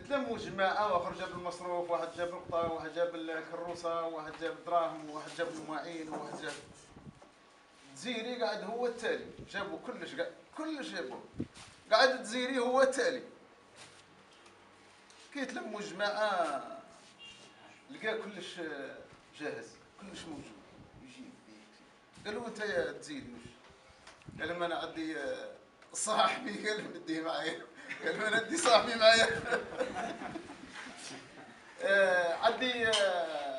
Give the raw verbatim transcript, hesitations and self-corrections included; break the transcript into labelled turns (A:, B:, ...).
A: تلموا جماعه، واخر جاب المصروف، واحد جاب نقطه، واحد جاب الكروسه، واحد جاب الدراهم، واحد جاب المعين، واحد جاب تزيري قاعد هو التالي، جابوا كلش قاعد كلش جابوه، قاعد تزيري هو التالي. كي تلموا جماعه لقى كلش جاهز، كلش موجود، يجيب قالوا انت يا تزيري وش؟ قال لهم انا عندي صاحبي، قال نديه معايا، قال له انا ندي صاحبي معايا. عندي